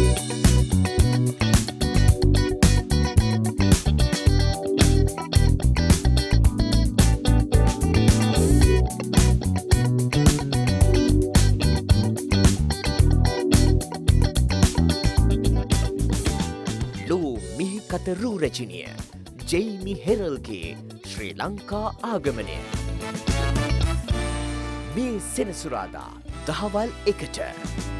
කතරූ රචනය ජෙයිමි හෙරල්ගේ ශ්‍රී ලංකා ආගමනය මේ සෙනසුරාදා දහවල් 1ට